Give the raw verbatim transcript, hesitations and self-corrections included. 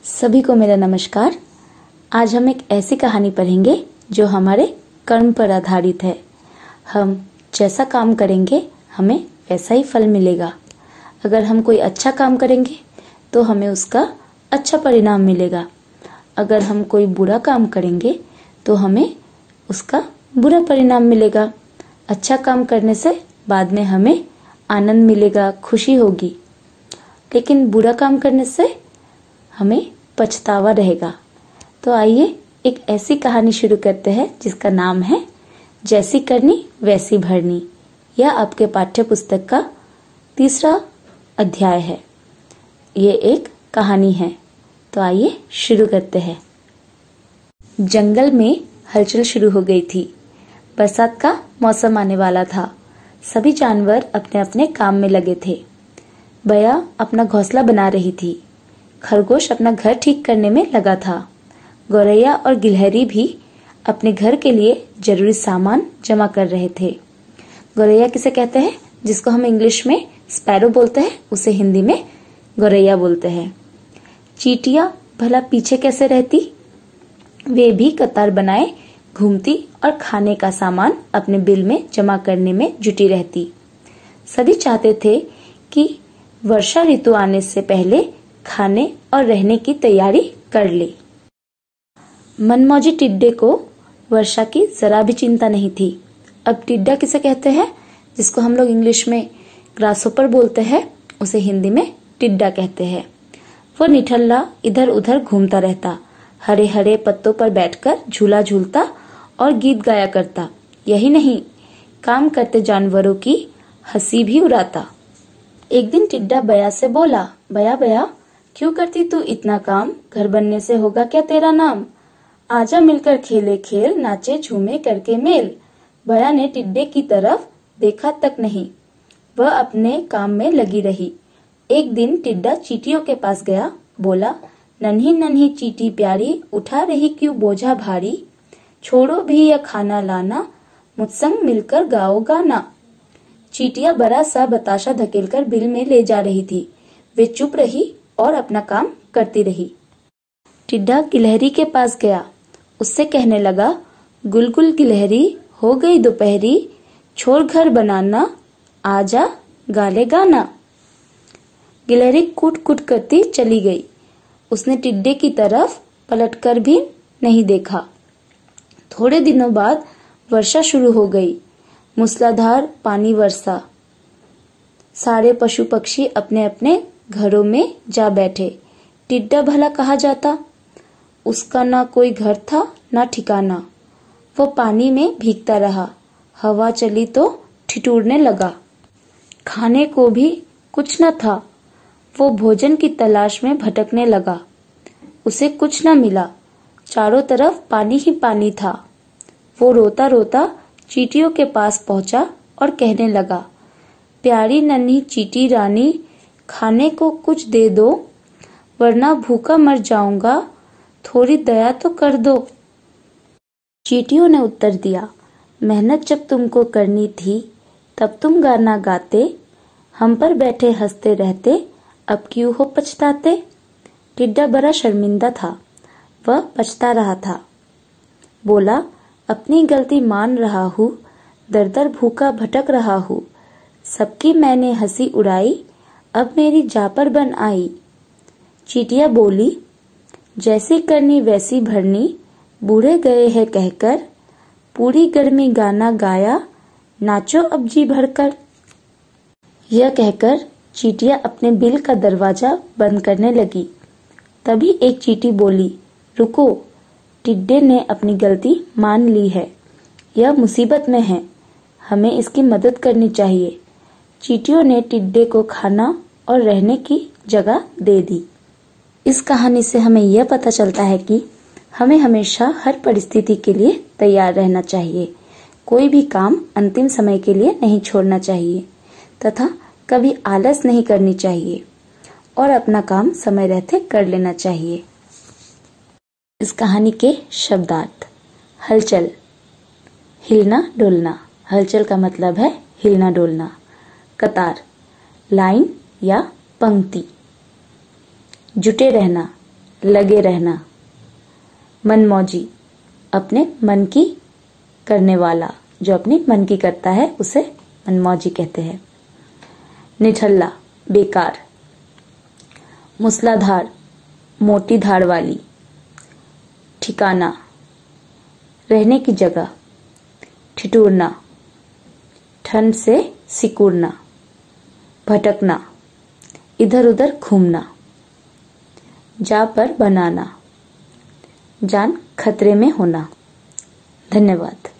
सभी को मेरा नमस्कार। आज हम एक ऐसी कहानी पढ़ेंगे जो हमारे कर्म पर आधारित है। हम जैसा काम करेंगे हमें वैसा ही फल मिलेगा। अगर हम कोई अच्छा काम करेंगे तो हमें उसका अच्छा परिणाम मिलेगा। अगर हम कोई बुरा काम करेंगे तो हमें उसका बुरा परिणाम मिलेगा। अच्छा काम करने से बाद में हमें आनंद मिलेगा, खुशी होगी, लेकिन बुरा काम करने से हमें पछतावा रहेगा। तो आइए एक ऐसी कहानी शुरू करते हैं जिसका नाम है जैसी करनी वैसी भरनी। यह आपके पाठ्य पुस्तक का तीसरा अध्याय है। ये एक कहानी है। तो आइए शुरू करते हैं। जंगल में हलचल शुरू हो गई थी। बरसात का मौसम आने वाला था। सभी जानवर अपने अपने काम में लगे थे। बया अपना घोंसला बना रही थी। खरगोश अपना घर ठीक करने में लगा था। गौरैया और गिलहरी भी अपने घर के लिए जरूरी सामान जमा कर रहे थे। गौरैया किसे कहते हैं? जिसको हम इंग्लिश में स्पैरो बोलते हैं, उसे हिंदी में गौरैया बोलते हैं। चींटियां भला पीछे कैसे रहती? वे भी कतार बनाए घूमती और खाने का सामान अपने बिल में जमा करने में जुटी रहती। सभी चाहते थे कि वर्षा ऋतु आने से पहले खाने और रहने की तैयारी कर ले। मनमौजी टिड्डे को वर्षा की जरा भी चिंता नहीं थी। अब टिड्डा किसे कहते हैं? जिसको हम लोग इंग्लिश में ग्रासहोपर बोलते हैं, उसे हिंदी में टिड्डा कहते हैं। वो निठल्ला इधर उधर घूमता रहता, हरे हरे पत्तों पर बैठकर झूला झूलता और गीत गाया करता। यही नहीं, काम करते जानवरों की हंसी भी उड़ाता। एक दिन टिड्डा बया से बोला, बया बया क्यों करती तू इतना काम? घर बनने से होगा क्या तेरा नाम? आजा मिलकर खेले खेल, नाचे झूमे करके मेल। बया ने टिड्डे की तरफ देखा तक नहीं, वह अपने काम में लगी रही। एक दिन टिड्डा चींटियों के पास गया, बोला, नन्ही नन्ही चींटी प्यारी, उठा रही क्यों बोझा भारी? छोड़ो भी यह खाना लाना, मुझसंग मिलकर गाओ गाना। चींटियां बड़ा सा बताशा धकेलकर बिल में ले जा रही थी। वे चुप रही और अपना काम करती रही। टिड्डा गिलहरी के पास गया, उससे कहने लगा, गुलगुल गिलहरी हो गई दोपहरी, छोड़ घर बनाना, आजा गाले गाना। गिलहरी कूट कूट करती चली गई। उसने टिड्डे की तरफ पलटकर भी नहीं देखा। थोड़े दिनों बाद वर्षा शुरू हो गई। मूसलाधार पानी वर्षा। सारे पशु पक्षी अपने अपने घरों में जा बैठे। टिड्डा भला कहाँ जाता? उसका ना कोई घर था ना ठिकाना। वो पानी में भीगता रहा। हवा चली तो ठिठुरने लगा। खाने को भी कुछ न था। वो भोजन की तलाश में भटकने लगा। उसे कुछ न मिला। चारों तरफ पानी ही पानी था। वो रोता रोता चींटियों के पास पहुंचा और कहने लगा, प्यारी नन्ही चींटी रानी, खाने को कुछ दे दो, वरना भूखा मर जाऊंगा, थोड़ी दया तो कर दो। चींटियों ने उत्तर दिया, मेहनत जब तुमको करनी थी तब तुम गाना गाते, हम पर बैठे हंसते रहते, अब क्यों हो पछताते? टिड्डा बड़ा शर्मिंदा था। वह पछता रहा था। बोला, अपनी गलती मान रहा हूँ, दर दर भूखा भटक रहा हूँ। सबकी मैंने हंसी उड़ाई, अब मेरी जा पर बन आई। चींटियां बोली, जैसी करनी वैसी भरनी, बूढ़े गए हैं कहकर, पूरी गर्मी गाना गाया, नाचो अब जी भरकर। यह कहकर चींटियां अपने बिल का दरवाजा बंद करने लगी। तभी एक चींटी बोली, रुको, टिड्डे ने अपनी गलती मान ली है। यह मुसीबत में है, हमें इसकी मदद करनी चाहिए। चींटियों ने टिड्डे को खाना और रहने की जगह दे दी। इस कहानी से हमें यह पता चलता है कि हमें हमेशा हर परिस्थिति के लिए तैयार रहना चाहिए। कोई भी काम अंतिम समय के लिए नहीं छोड़ना चाहिए तथा कभी आलस नहीं करनी चाहिए और अपना काम समय रहते कर लेना चाहिए। इस कहानी के शब्दार्थ। हलचल, हिलना डोलना। हलचल का मतलब है हिलना डोलना। कतार, लाइन या पंक्ति। जुटे रहना, लगे रहना। मनमौजी, अपने मन की करने वाला, जो अपनी मन की करता है उसे मनमौजी कहते हैं। निठल्ला, बेकार। मूसलाधार, मोटी धार वाली। ठिकाना, रहने की जगह। ठिठुरना, ठंड से सिकुड़ना। भटकना, इधर उधर घूमना। जा पर बनाना, जान खतरे में होना। धन्यवाद।